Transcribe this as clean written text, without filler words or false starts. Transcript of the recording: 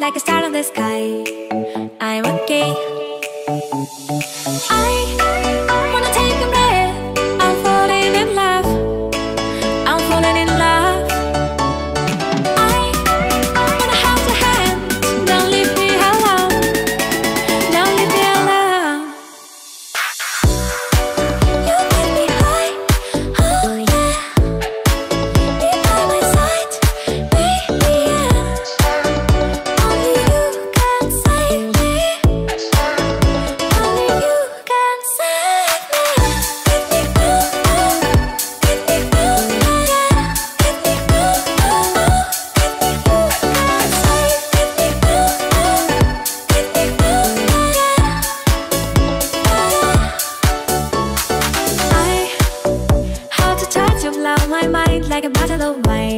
like a star in the sky. I'm okay. I wanna take a breath. I'm falling in love. I'm falling in love. I wanna hold your hand. Don't leave me alone. Don't leave me alone. You get me high, oh yeah. Be by my side, baby, yeah. Only you can save me. Only you can save me. Get me through, get me through, yeah. Get me through, get me through, can save. Get me through, get me through, yeah. I how to touch your love, my mind like a battle of mine.